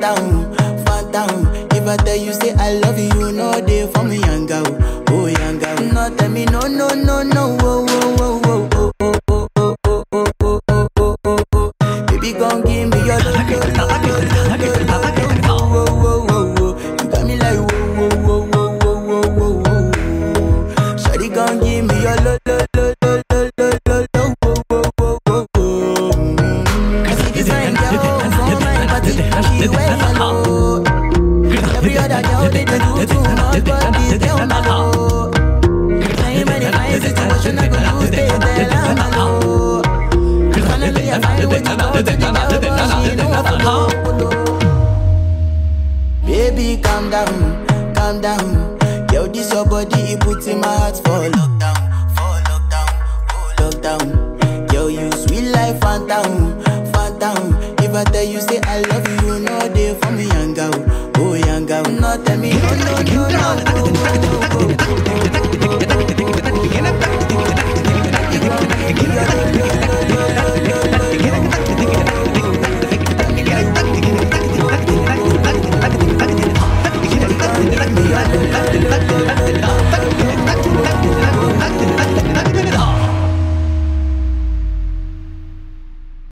phantom, phantom. If I tell you say I love you, you know they for me young girl, oh young girl. No tell me no, no, no, no, oh, oh, oh, oh, oh, oh, oh, oh, oh, oh, oh, oh, oh. Baby, gon' give me your love, you got me like whoa, whoa, whoa, whoa, whoa, whoa, whoa. Shawty gon' give me your love, whoa, whoa, whoa, whoa, whoa. I see this fine girl from my party, she wear yellow. Every other girl they do too much, but this girl mellow. Ain't many fine situation I go lose, they tell I'm mellow. Finally I find way to go to the girl, but she know I follow. Baby, calm down, calm down. Yo, this your body, it puts in my heart for lockdown, oh lockdown. Yo, you sweet life, phantom, phantom. If I tell you say I love you,